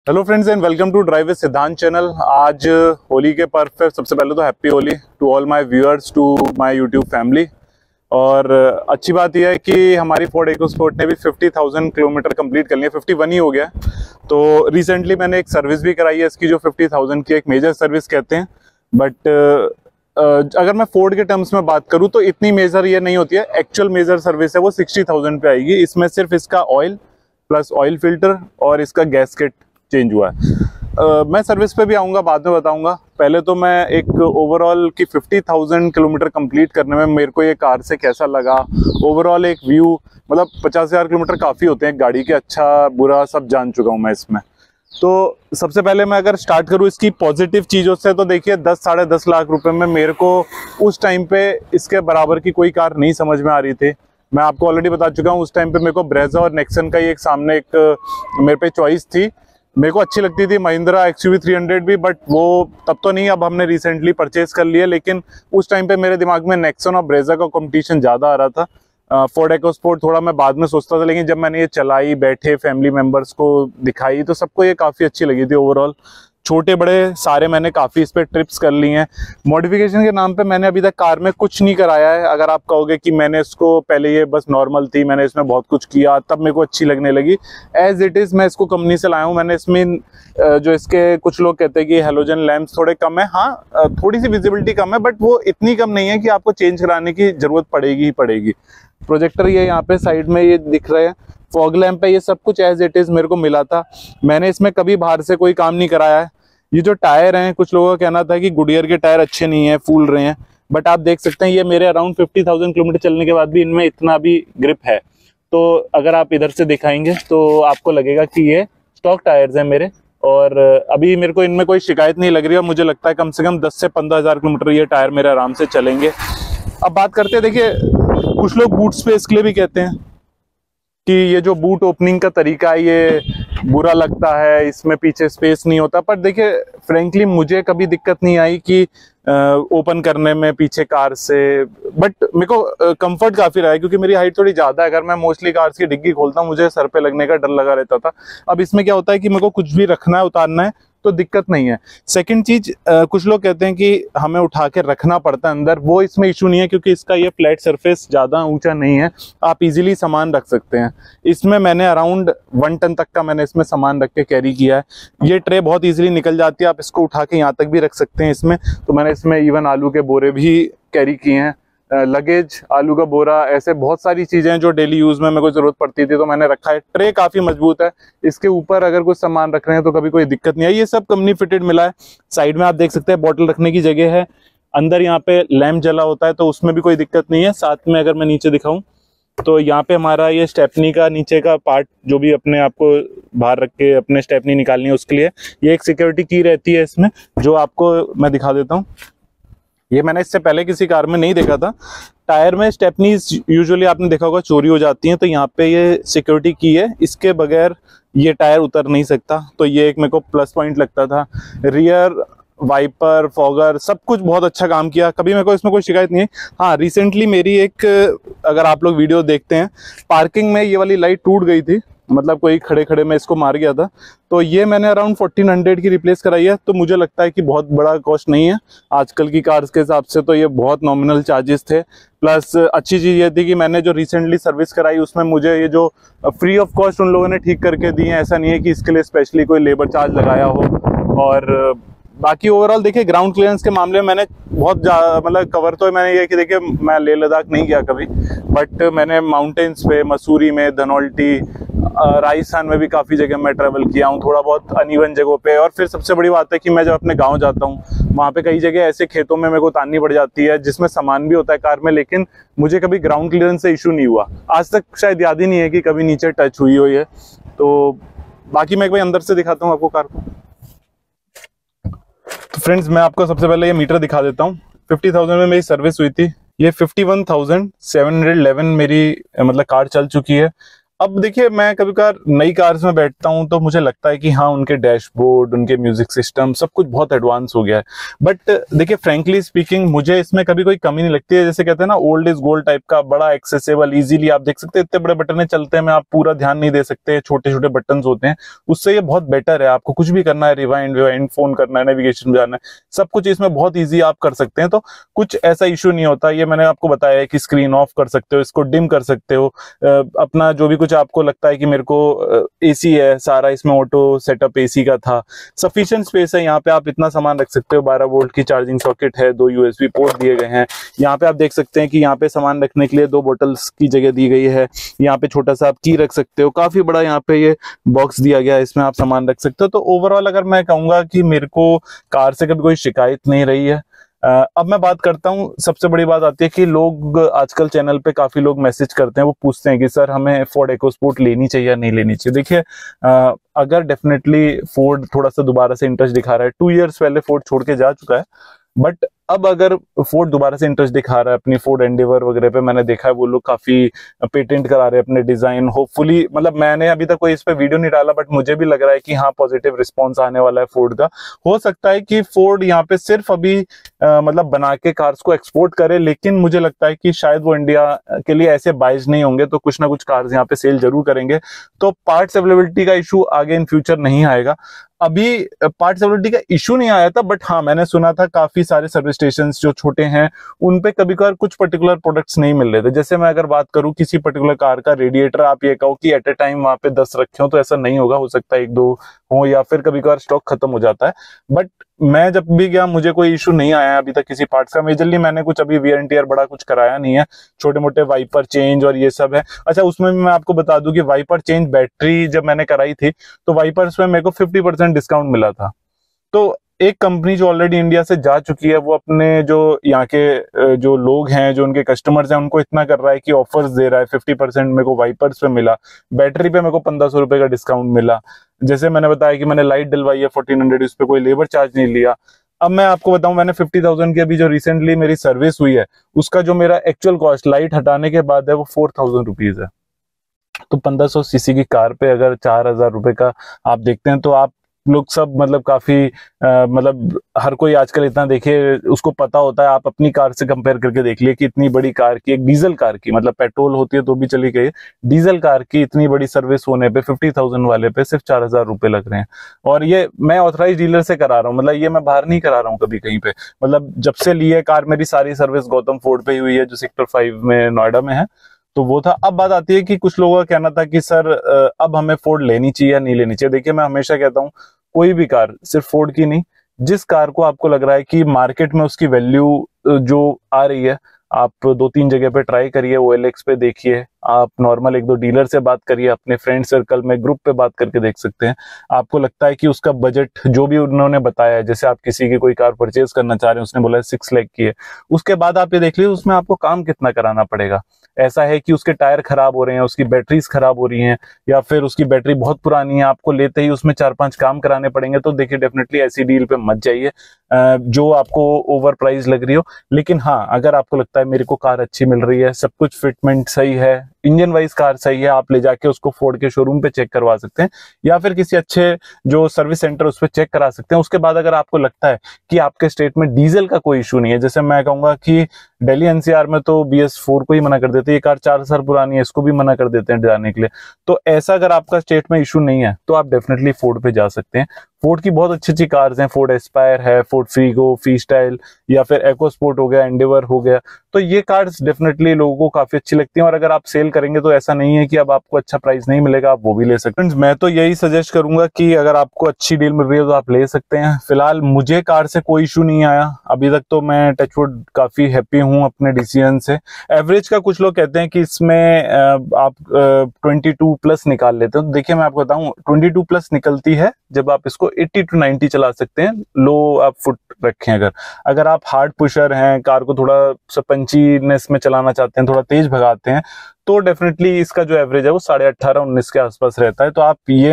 Hello friends and welcome to drive with Siddhant channel. आज होली के पर्व पे सबसे पहले तो happy Holi to all my viewers, to my YouTube family. और अच्छी बात यह है कि हमारी फोर्ड इकोस्पोर्ट ने भी 50,000 किलोमीटर कंप्लीट कर लिया, 51 ही हो गया। तो रिसेंटली मैंने एक सर्विस भी कराई है इसकी, जो 50,000 की एक मेजर सर्विस कहते हैं। बट अगर मैं फोर्ड के टर्म्स में बात करूँ तो इतनी मेजर ये नहीं होती है। एक्चुअल मेजर सर्विस है वो 60,000 पे आएगी। इसमें सिर्फ इसका ऑयल प्लस ऑयल फिल्टर और इसका गैसकेट चेंज हुआ है। मैं सर्विस पे भी आऊँगा, बाद में बताऊँगा। पहले तो मैं एक ओवरऑल की 50,000 किलोमीटर कंप्लीट करने में मेरे को ये कार से कैसा लगा, ओवरऑल एक व्यू, मतलब 50,000 किलोमीटर काफ़ी होते हैं गाड़ी के, अच्छा बुरा सब जान चुका हूँ मैं इसमें। तो सबसे पहले मैं अगर स्टार्ट करूँ इसकी पॉजिटिव चीज़ों से, तो देखिए 10 साढ़े 10 लाख रुपए में मेरे को उस टाइम पे इसके बराबर की कोई कार नहीं समझ में आ रही थी। मैं आपको ऑलरेडी बता चुका हूँ, उस टाइम पे मेरे को ब्रेजा और नेक्सन का ही एक सामने एक मेरे पे चॉइस थी। मेरे को अच्छी लगती थी महिंद्रा XUV 300 भी, बट वो तब तो नहीं, अब हमने रिसेंटली परचेज कर लिया। लेकिन उस टाइम पे मेरे दिमाग में नेक्सन और ब्रेजा का कंपटीशन ज़्यादा आ रहा था। फोर्ड इकोस्पोर्ट थोड़ा मैं बाद में सोचता था, लेकिन जब मैंने ये चलाई, बैठे फैमिली मेम्बर्स को दिखाई, तो सबको ये काफ़ी अच्छी लगी थी ओवरऑल। छोटे बड़े सारे मैंने काफ़ी इस पर ट्रिप्स कर ली हैं। मॉडिफिकेशन के नाम पे मैंने अभी तक कार में कुछ नहीं कराया है। अगर आप कहोगे कि मैंने इसको पहले ये बस नॉर्मल थी, मैंने इसमें बहुत कुछ किया तब मेरे को अच्छी लगने लगी, एज इट इज़ मैं इसको कंपनी से लाया हूँ। मैंने इसमें जो इसके कुछ लोग कहते हैं कि हेलोजन लैंप्स थोड़े कम है, हाँ थोड़ी सी विजिबिलिटी कम है, बट वो इतनी कम नहीं है कि आपको चेंज कराने की ज़रूरत पड़ेगी ही पड़ेगी। प्रोजेक्टर ये यहाँ पे साइड में ये दिख रहे हैं, फॉग लैंप है, ये सब कुछ एज इट इज़ मेरे को मिला था। मैंने इसमें कभी बाहर से कोई काम नहीं कराया है। ये जो टायर हैं, कुछ लोगों का कहना था कि गुडियर के टायर अच्छे नहीं है, फूल रहे हैं, बट आप देख सकते हैं ये मेरे अराउंड 50,000 किलोमीटर चलने के बाद भी इनमें इतना भी ग्रिप है। तो अगर आप इधर से दिखाएंगे तो आपको लगेगा कि ये स्टॉक टायर्स हैं मेरे, और अभी मेरे को इनमें कोई शिकायत नहीं लग रही है। मुझे लगता है कम से कम 10 से 15,000 किलोमीटर ये टायर मेरे आराम से चलेंगे। अब बात करते हैं, देखिए कुछ लोग बूट स्पेस के लिए भी कहते हैं कि ये जो बूट ओपनिंग का तरीका है ये बुरा लगता है, इसमें पीछे स्पेस नहीं होता। पर देखिए फ्रेंकली मुझे कभी दिक्कत नहीं आई कि ओपन करने में पीछे कार से, बट मेरे को कंफर्ट काफ़ी रहा है, क्योंकि मेरी हाइट थोड़ी ज़्यादा है। अगर मैं मोस्टली कार्स की डिग्गी खोलता हूँ मुझे सर पे लगने का डर लगा रहता था। अब इसमें क्या होता है कि मेरे को कुछ भी रखना है, उतारना है, तो दिक्कत नहीं है। सेकंड चीज, कुछ लोग कहते हैं कि हमें उठा के रखना पड़ता है अंदर, वो इसमें इशू नहीं है, क्योंकि इसका ये फ्लैट सरफेस ज़्यादा ऊंचा नहीं है, आप इजीली सामान रख सकते हैं। इसमें मैंने अराउंड 1 टन तक का मैंने इसमें सामान रख के कैरी किया है। ये ट्रे बहुत इजीली निकल जाती है, आप इसको उठा के यहाँ तक भी रख सकते हैं इसमें। तो मैंने इसमें इवन आलू के बोरे भी कैरी किए हैं, लगेज, आलू का बोरा, ऐसे बहुत सारी चीजें जो डेली यूज में मेरे को जरूरत पड़ती थी तो मैंने रखा है। ट्रे काफी मजबूत है, इसके ऊपर अगर कुछ सामान रख रहे हैं तो कभी कोई दिक्कत नहीं है। ये सब कंपनी फिटेड मिला है। साइड में आप देख सकते हैं बॉटल रखने की जगह है, अंदर यहाँ पे लैंप जला होता है तो उसमें भी कोई दिक्कत नहीं है। साथ में अगर मैं नीचे दिखाऊं तो यहाँ पे हमारा ये स्टेपनी का नीचे का पार्ट, जो भी अपने आपको बाहर रख के अपने स्टेपनी निकालनी है उसके लिए, ये एक सिक्योरिटी की रहती है इसमें, जो आपको मैं दिखा देता हूँ। ये मैंने इससे पहले किसी कार में नहीं देखा था। टायर में स्टेपनीज यूजुअली आपने देखा होगा चोरी हो जाती हैं, तो यहाँ पे ये सिक्योरिटी की है, इसके बगैर ये टायर उतर नहीं सकता। तो ये एक मेरे को प्लस पॉइंट लगता था। रियर वाइपर, फॉगर, सब कुछ बहुत अच्छा काम किया, कभी मेरे को इसमें कोई शिकायत नहीं है। हाँ, रिसेंटली मेरी एक, अगर आप लोग वीडियो देखते हैं, पार्किंग में ये वाली लाइट टूट गई थी, मतलब कोई खड़े खड़े में इसको मार गया था, तो ये मैंने अराउंड 1400 की रिप्लेस कराई है। तो मुझे लगता है कि बहुत बड़ा कॉस्ट नहीं है आजकल की कार्स के हिसाब से, तो ये बहुत नॉमिनल चार्जेस थे। प्लस अच्छी चीज़ ये थी कि मैंने जो रिसेंटली सर्विस कराई उसमें मुझे ये जो फ्री ऑफ कॉस्ट उन लोगों ने ठीक करके दिए हैं, ऐसा नहीं है कि इसके लिए स्पेशली कोई लेबर चार्ज लगाया हो। और बाकी ओवरऑल देखिए ग्राउंड क्लियरेंस के मामले में मैंने बहुत मतलब कवर तो मैंने ये कि देखिए मैं लेह लद्दाख नहीं गया कभी, बट मैंने माउंटेन्स पे, मसूरी में, धनौल्टी, राजस्थान में भी काफ़ी जगह मैं ट्रैवल किया हूँ, थोड़ा बहुत अनइवन जगहों पे। और फिर सबसे बड़ी बात है कि मैं जब अपने गांव जाता हूँ वहाँ पे कई जगह ऐसे खेतों में मेरे को उतारनी पड़ जाती है जिसमें सामान भी होता है कार में, लेकिन मुझे कभी ग्राउंड क्लियरेंस से इशू नहीं हुआ आज तक, शायद याद ही नहीं है कि कभी नीचे टच हुई हो ये। तो बाकी मैं एक बार अंदर से दिखाता हूँ आपको कार को। तो फ्रेंड्स मैं आपको सबसे पहले ये मीटर दिखा देता हूँ। 50,000 में मेरी सर्विस हुई थी, ये 51,711 मेरी मतलब कार चल चुकी है। अब देखिए, मैं कभी कभार नई कार्स में बैठता हूं तो मुझे लगता है कि हाँ, उनके डैशबोर्ड, उनके म्यूजिक सिस्टम सब कुछ बहुत एडवांस हो गया है। बट देखिए, फ्रेंकली स्पीकिंग, मुझे इसमें कभी कोई कमी नहीं लगती है। जैसे कहते हैं ना, ओल्ड इज गोल्ड टाइप का, बड़ा एक्सेसिबल, इजीली आप देख सकते हैं, इतने बड़े बटन चलते हैं, में आप पूरा ध्यान नहीं दे सकते, छोटे छोटे बटन होते हैं, उससे ये बहुत बेटर है। आपको कुछ भी करना है, रिवाइंड विवाइंड, फोन करना है, नेविगेशन जाना है, सब कुछ इसमें बहुत ईजी आप कर सकते हैं। तो कुछ ऐसा इशू नहीं होता। ये मैंने आपको बताया है कि स्क्रीन ऑफ कर सकते हो, इसको डिम कर सकते हो, अपना जो भी कुछ आपको लगता है कि मेरे को एसी है सारा, इसमें ऑटो सेटअप एसी का था, सफिशिएंट स्पेस है। यहाँ पे आप इतना सामान रख सकते हो, 12 वोल्ट की चार्जिंग सॉकेट है, 2 यूएसबी पोर्ट दिए गए हैं। यहाँ पे आप देख सकते हैं कि यहाँ पे सामान रखने के लिए 2 बोतल्स की जगह दी गई है। यहाँ पे छोटा सा आप की रख सकते हो, काफी बड़ा यहाँ पे ये बॉक्स दिया गया है, इसमें आप सामान रख सकते हो। तो ओवरऑल अगर मैं कहूंगा कि मेरे को कार से कभी कोई शिकायत नहीं रही है। अब मैं बात करता हूँ, सबसे बड़ी बात आती है कि लोग आजकल चैनल पे काफी लोग मैसेज करते हैं, वो पूछते हैं कि सर हमें फोर्ड इकोस्पोर्ट लेनी चाहिए या नहीं लेनी चाहिए। देखिए, अगर डेफिनेटली फोर्ड थोड़ा सा दोबारा से इंटरेस्ट दिखा रहा है, 2 इयर्स पहले फोर्ड छोड़ के जा चुका है, बट अब अगर फोर्ड दोबारा से इंटरेस्ट दिखा रहा है अपनी फोर्ड एंडेवर वगैरह पे, मैंने देखा है वो लोग काफी पेटेंट करा रहे हैं अपने डिजाइन। होपफुली, मतलब मैंने अभी तक कोई इस पे वीडियो नहीं डाला, बट मुझे भी लग रहा है कि हाँ, पॉजिटिव रिस्पांस आने वाला है फोर्ड का। हो सकता है कि फोर्ड यहाँ पे सिर्फ अभी मतलब बना के कार्स को एक्सपोर्ट करे, लेकिन मुझे लगता है कि शायद वो इंडिया के लिए ऐसे बाइज नहीं होंगे, तो कुछ ना कुछ कार्स यहाँ पे सेल जरूर करेंगे। तो पार्ट्स अवेलेबिलिटी का इशू आगे इन फ्यूचर नहीं आएगा। अभी पार्ट्स अवेलेबिलिटी का इशू नहीं आया था, बट हाँ, मैंने सुना था काफी सारे सर्विस स्टेशन जो छोटे हैं उन पे कभी कभार कुछ पर्टिकुलर प्रोडक्ट्स नहीं मिल रहे थे। जैसे मैं अगर बात करूं किसी पर्टिकुलर कार का रेडिएटर, आप ये कहो कि एट ए टाइम वहां पे 10 रखे हो, तो ऐसा नहीं होगा। हो सकता है 1-2 हो, या फिर कभी कभार स्टॉक खत्म हो जाता है। बट मैं जब भी गया, मुझे कोई इशू नहीं आया अभी तक किसी पार्ट्स का। मेजरली मैंने कुछ अभी वियर एंड टियर बड़ा कुछ कराया नहीं है, छोटे मोटे वाइपर चेंज और ये सब है। अच्छा, उसमें भी मैं आपको बता दूं कि वाइपर चेंज बैटरी जब मैंने कराई थी तो वाइपर्स में मेरे को 50% डिस्काउंट मिला था। तो एक कंपनी जो ऑलरेडी इंडिया से जा चुकी है, वो अपने जो यहाँ के जो लोग हैं, जो उनके कस्टमर्स हैं, उनको इतना कर रहा है कि ऑफर्स दे रहा है। 50% मेरे को वाइपर्स पे मिला, बैटरी पे मेरे को 1500 रुपए का डिस्काउंट मिला। जैसे मैंने बताया कि मैंने लाइट डलवाई है 1400, इस पे कोई लेबर चार्ज नहीं लिया। अब मैं आपको बताऊं, मैंने 50,000 की अभी जो रिसेंटली मेरी सर्विस हुई है, उसका जो मेरा एक्चुअल कॉस्ट लाइट हटाने के बाद है वो 4000 रुपीज है। तो 1500 सीसी की कार पे अगर 4000 रुपए का आप देखते हैं, तो आप लोग सब मतलब काफी मतलब हर कोई आजकल इतना देखिए, उसको पता होता है। आप अपनी कार से कंपेयर करके देख लिए कि इतनी बड़ी कार की, एक डीजल कार की, मतलब पेट्रोल होती है तो भी चली गई, डीजल कार की इतनी बड़ी सर्विस होने पे 50,000 वाले पे सिर्फ 4000 रुपए लग रहे हैं। और ये मैं ऑथराइज डीलर से करा रहा हूँ, मतलब ये मैं बाहर नहीं करा रहा हूँ कभी कहीं पे। मतलब जब से ली है कार, मेरी सारी सर्विस गौतम फोर्ड पे ही हुई है, जो सेक्टर 5 में नोएडा में है। तो वो था। अब बात आती है कि कुछ लोगों का कहना था कि सर अब हमें फोर्ड लेनी चाहिए या नहीं लेनी चाहिए। देखिए, मैं हमेशा कहता हूँ, कोई भी कार, सिर्फ फोर्ड की नहीं, जिस कार को आपको लग रहा है कि मार्केट में उसकी वैल्यू जो आ रही है, आप 2-3 जगह पे ट्राई करिए, OLX पे देखिए, आप नॉर्मल 1-2 डीलर से बात करिए, अपने फ्रेंड सर्कल में ग्रुप पे बात करके देख सकते हैं। आपको लगता है कि उसका बजट जो भी उन्होंने बताया है, जैसे आप किसी की कोई कार परचेज करना चाह रहे हैं, उसने बोला है 6 लाख की है, उसके बाद आप ये देख लीजिए उसमें आपको काम कितना कराना पड़ेगा। ऐसा है कि उसके टायर खराब हो रहे हैं, उसकी बैटरीज खराब हो रही हैं, या फिर उसकी बैटरी बहुत पुरानी है, आपको लेते ही उसमें 4-5 काम कराने पड़ेंगे। तो देखिए, डेफिनेटली ऐसी डील पे मत जाइए जो आपको ओवर प्राइस लग रही हो। लेकिन हाँ, अगर आपको लगता है मेरे को कार अच्छी मिल रही है, सब कुछ फिटमेंट सही है, इंजन वाइज कार सही है, आप ले जाके उसको फोर्ड के शोरूम पे चेक करवा सकते हैं, या फिर किसी अच्छे जो सर्विस सेंटर उस पर चेक करा सकते हैं। उसके बाद अगर आपको लगता है कि आपके स्टेट में डीजल का कोई इशू नहीं है, जैसे मैं कहूंगा कि दिल्ली NCR में तो BS4 को ही मना कर देते हैं, ये कार 4 साल पुरानी है, इसको भी मना कर देते हैं जाने के लिए। तो ऐसा अगर आपका स्टेट में इशू नहीं है, तो आप डेफिनेटली फोर्ड पे जा सकते हैं। फोर्ड की बहुत अच्छी अच्छी कार्स हैं, फोर्ड एस्पायर है, फोर्ड फ्रीगो, फ्रीस्टाइल, या फिर एकोस्पोर्ट हो गया, एंडेवर हो गया। तो ये कार्स डेफिनेटली लोगों को काफी अच्छी लगती हैं, और अगर आप सेल करेंगे तो ऐसा नहीं है कि अब आपको अच्छा प्राइस नहीं मिलेगा, आप वो भी ले सकते हैं। मैं तो यही सजेस्ट करूंगा कि अगर आपको अच्छी डील मिल रही है तो आप ले सकते हैं। फिलहाल मुझे कार से कोई इशू नहीं आया अभी तक, तो मैं टचवुड काफी हैप्पी हूं अपने डिसीजन से। एवरेज का कुछ लोग कहते हैं कि इसमें आप 22+ निकाल लेते हो। तो देखिए, मैं आपको बताऊं, 22+ निकलती है जब आप इसको 80 to 90 चला सकते हैं, लो आप फुट रखें। अगर आप हार्ड पुशर हैं, कार को थोड़ा पंचीनेस में चलाना चाहते हैं, थोड़ा तेज भगाते हैं, तो डेफिनेटली इसका जो एवरेज है वो 18.5-19 के आसपास रहता है। तो आप ये मत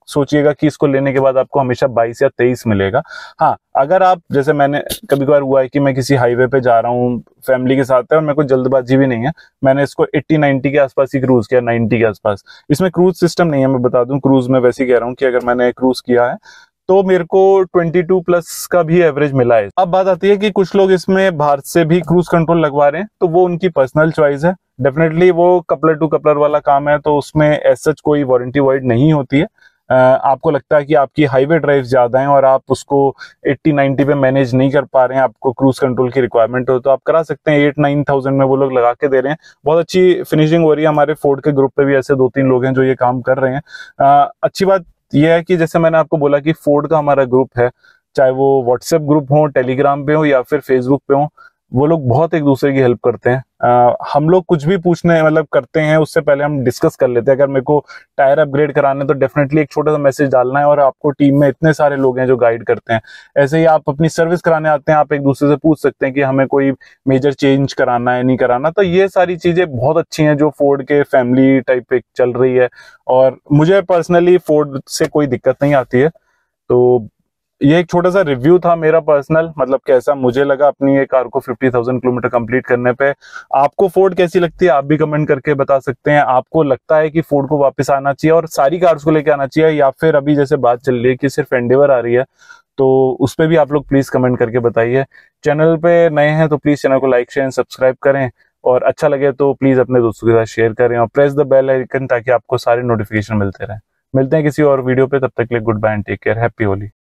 सोचिएगा कि इसको लेने के बाद आपको हमेशा 22 या 23 मिलेगा। हाँ, अगर आप, जैसे मैंने कभी कभार हुआ है कि मैं किसी हाईवे पे जा रहा हूँ फैमिली के साथ है और मेरे को जल्दबाजी भी नहीं है, मैंने इसको 80-90 के आसपास ही क्रूज किया, 90 के आसपास। इसमें क्रूज सिस्टम नहीं है, मैं बता दूं, क्रूज में वैसे ही कह रहा हूँ कि अगर मैंने क्रूज किया है तो मेरे को 22 प्लस का भी एवरेज मिला है। अब बात आती है कि कुछ लोग इसमें बाहर से भी क्रूज कंट्रोल लगवा रहे हैं, तो वो उनकी पर्सनल चॉइस है। डेफिनेटली वो कपलर टू कपलर वाला काम है, तो उसमें एज सच कोई वारंटी वॉइड नहीं होती है। आपको लगता है कि आपकी हाईवे ड्राइव ज्यादा है और आप उसको 80-90 पे मैनेज नहीं कर पा रहे हैं, आपको क्रूज कंट्रोल की रिक्वायरमेंट हो, तो आप करा सकते हैं। 8-9 थाउजेंड में वो लोग लगा के दे रहे हैं, बहुत अच्छी फिनिशिंग हो रही है। हमारे फोर्ड के ग्रुप पे भी ऐसे 2-3 लोग हैं जो ये काम कर रहे हैं। अच्छी बात यह है कि जैसे मैंने आपको बोला कि फोर्ड का हमारा ग्रुप है, चाहे वो व्हाट्सएप ग्रुप हो, टेलीग्राम पे हो या फिर फेसबुक पे हो, वो लोग बहुत एक दूसरे की हेल्प करते हैं। हम लोग कुछ भी पूछने मतलब करते हैं उससे पहले हम डिस्कस कर लेते हैं। अगर मेरे को टायर अपग्रेड कराना है तो डेफिनेटली एक छोटा सा मैसेज डालना है और आपको टीम में इतने सारे लोग हैं जो गाइड करते हैं। ऐसे ही आप अपनी सर्विस कराने आते हैं, आप एक दूसरे से पूछ सकते हैं कि हमें कोई मेजर चेंज कराना है, नहीं कराना। तो ये सारी चीजें बहुत अच्छी हैं जो फोर्ड के फैमिली टाइप पे चल रही है, और मुझे पर्सनली फोर्ड से कोई दिक्कत नहीं आती है। तो ये एक छोटा सा रिव्यू था मेरा पर्सनल, मतलब कैसा मुझे लगा अपनी ये कार को 50,000 किलोमीटर कंप्लीट करने पे। आपको फोर्ड कैसी लगती है आप भी कमेंट करके बता सकते हैं। आपको लगता है कि फोर्ड को वापस आना चाहिए और सारी कार्स को लेके आना चाहिए, या फिर अभी जैसे बात चल रही है कि सिर्फ एंडेवर आ रही है, तो उस पर भी आप लोग प्लीज कमेंट करके बताइए। चैनल पे नए हैं तो प्लीज चैनल को लाइक शेयर सब्सक्राइब करें, और अच्छा लगे तो प्लीज अपने दोस्तों के साथ शेयर करें और प्रेस द बेल आइकन ताकि आपको सारे नोटिफिकेशन मिलते रहें। मिलते हैं किसी और वीडियो पे, तब तक के लिए goodbye and take care, happy Holi.